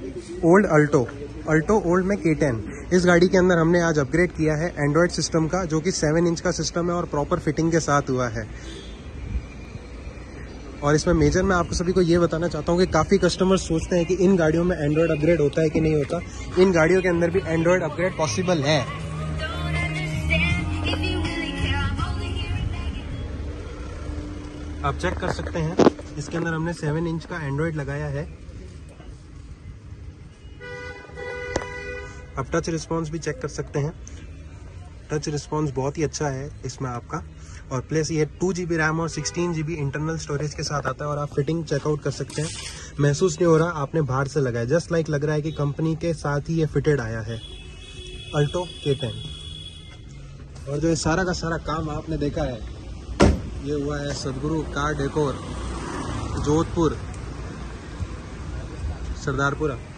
Old Alto old में K10। इस गाड़ी के अंदर हमने आज अपग्रेड किया है एंड्रॉयड सिस्टम का, जो कि 7 इंच का सिस्टम है और प्रॉपर फिटिंग के साथ हुआ है। और इसमें मेजर मैं आपको सभी को ये बताना चाहता हूँ कि काफ़ी कस्टमर सोचते हैं कि इन गाड़ियों में एंड्रॉयड अपग्रेड होता है कि नहीं होता। इन गाड़ियों के अंदर भी एंड्रॉयड अपग्रेड पॉसिबल है। आप चेक कर सकते हैं, इसके अंदर हमने 7 इंच का एंड्रॉयड लगाया है। आप टच रिस्पॉन्स भी चेक कर सकते हैं, टच रिस्पॉन्स बहुत ही अच्छा है इसमें आपका। और प्लस ये 2 GB रैम और 16 GB इंटरनल स्टोरेज के साथ आता है। और आप फिटिंग चेकआउट कर सकते हैं, महसूस नहीं हो रहा आपने बाहर से लगाया, जस्ट लाइक लग रहा है कि कंपनी के साथ ही ये फिटेड आया है, अल्टो K10। और जो ये सारा का सारा काम आपने देखा है, ये हुआ है सदगुरु कार डेकोर, जोधपुर, सरदारपुरा।